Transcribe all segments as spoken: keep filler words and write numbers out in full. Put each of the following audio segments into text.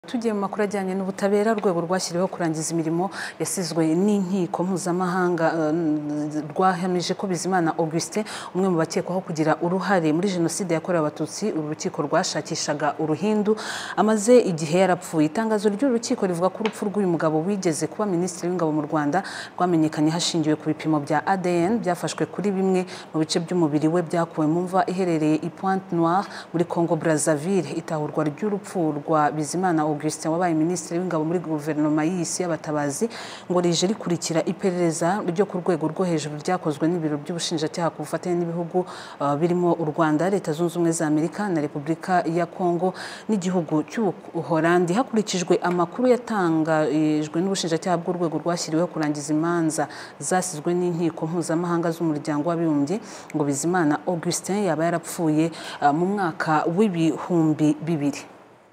Tugiye mu makuru ajyanye n'ubutabera, urwego rwashyiriweho kurangiza imirimo yasizwe n'inkiko mpuzamahanga rwahamije ko Bizimana Augustin, umwe mu bakekwaho kugira uruhare muri jenoside yakorewe abatutsi, urukiko rwashakishaga uruhindu, amaze igihe yarapfuye. Itangazo ry'urukiko rivuga ko urupfu rw'uyu mugabo wigeze kuba minisitiri w'ingabo mu Rwanda rwamenyekanye hashingiwe ku bipimo bya A D N byafashwe kuri bimwe mu bice by'umubiri we byakuwe mu mva iherereye i Pointe Noire muri Congo Brazzaville. Itahurwa ry'urupfu rwa Bizimana Augustin wabaye minisitiri w'ingabo muri guverinoma y'isi y'abatabazi ngo rije rikurikira iperereza ryo ku rwego rwo hejuru ryakozwe n'ibiro by'ubushinjacyaha ku bufatanye n'ibihugu uh, birimo u Rwanda, Leta Zunze Ubumwe za Amerika na Repubulika ya Congo n'igihugu cy'Ubuholandi. Hakurikijwe amakuru yatangajwe n'ubushinjacyaha bw'urwego rwashyiriweho kurangiza imanza zasizwe n'inkiko mpuzamahanga z'umuryango w'abibumbye, ngo Bizimana Augustin yaba yarapfuye uh, mu mwaka w'ibihumbi bibiri.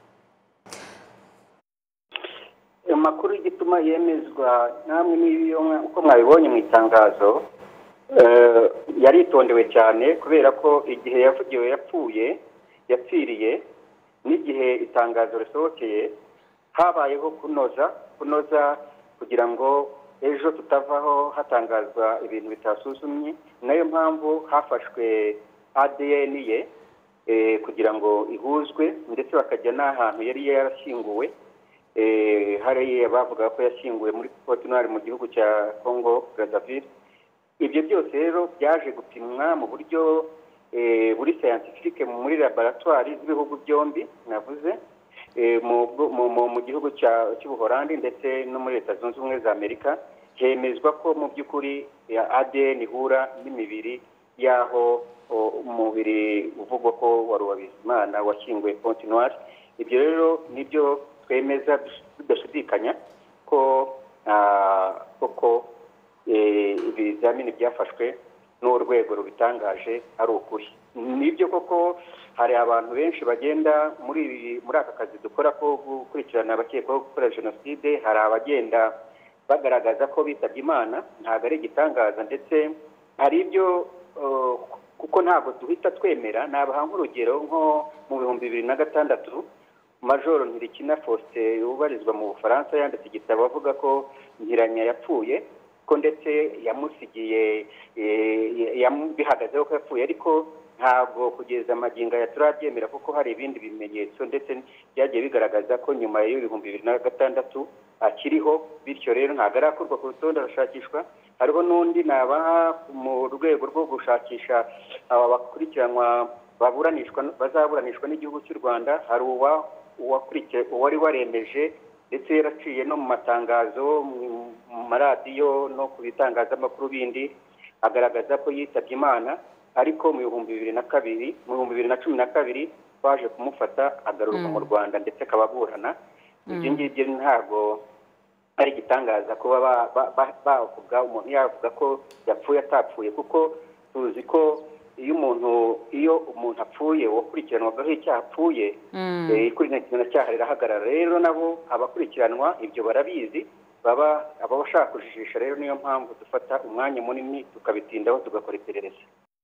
Amakuru y'igituma yemezwa namwe n'iyo uko mwabibonye mu itangazo yaritondewe cyane, kubera ko igihe yavugiwe yapfuye yapfiriye n'igihe itangazo risohokeye habayeho kunoza kunoza kugira ngo ejo tutavaho hatangazwa ibintu bitasuzumye. Nayo mpamvu hafashwe A D N ye kugira ngo ihuzwe, ndetse bakajya n'ahantu yari yarashyinguwe. Eh hariya bavuga ko yashyinguwe muri Pointe Noire mu gihugu cya Congo Brazzaville. Ibyo byose rero byaje gupimwa mu buryo eh buri scientifique muri laboratoire z'ibihugu byombi navuze eh mu gihugu cy'Ubuholandi ndetse no muri Leta Zunze Ubumwe za Amerika. Hemezwa ko mu by'ukuri ya A D N ihura n'imibiri yaho umubiri uvugwa ko wari wa Bizimana washyinguwe Pointe Noire. Ibyo rero nibyo twemeza bidashidikanya ko koko ibizamini byafashwe n'urwego rubitangaje ari ukuri. Nibyo koko hari abantu benshi bagenda muri muri aka kazi dukora ko gukurikirana abakekwaho gukora jenoside, hari abagenda bagaragaza ko bitabye Imana, ntabwo ari igitangaza, ndetse hari ibyo kuko ntabwo duhita twemera. Nabaha nk'urugero nko mu bihumbi bibiri na gatandatu Major Ntirikina Faustin ubarizwa mu Bufaransa yanditse igitabo avuga ko Nkiranya yapfuye, ko ndetse yamusigiye bihagazeho ko yapfuye, ariko ntabwo kugeza amagingo ya turabyemera kuko hari ibindi bimenyetso ndetse byagiye bigaragaza ko nyuma y'ibihumbi bibiri na gatandatu akiriho. Bityo rero ntabwo arakorwa ku rutonde arashakishwa. Hariho n'undi nabaha mu rwego rwo gushakisha aba bakurikiranwa baburanishwa bazaburanishwa n'igihugu cy'u Rwanda. Hari uwa uwakurikiye uwari waremeje ndetse yaraciye no mu matangazo mu maradiyo no ku bitangazamakuru bindi agaragaza ko yitabye Imana, ariko mu bihumbi bibiri na kabiri mu bihumbi bibiri na cumi na kabiri baje kumufata agaruka mu Rwanda ndetse akababurana. Ibyo ngibyo ntabwo ari igitangaza kuba bavuga umuntu yavuga ko yapfuye atapfuye, kuko tuzi ko iyo umuntu iyo umuntu apfuye wakurikiranwagaho icyaha apfuye ikurikirana cyaha rirahagarara. Rero nabo abakurikiranwa ibyo barabizi, baba abashaka kujijisha. Rero niyo mpamvu dufata umwanya munini tukabitindaho tugakora iperereza.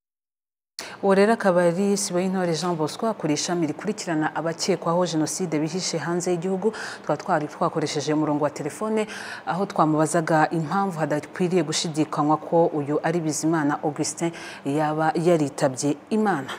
Uwo rero akaba ari Siboyintore Jean Bosco, akora ishami rikurikirana abakekwaho jenoside bihishe hanze y'igihugu. Twa twari twakoresheje umurongo wa telefone aho twamubazaga impamvu hadakwiriye gushidikanywa ko uyu ari Bizimana Augustin yaba yaritabye Imana.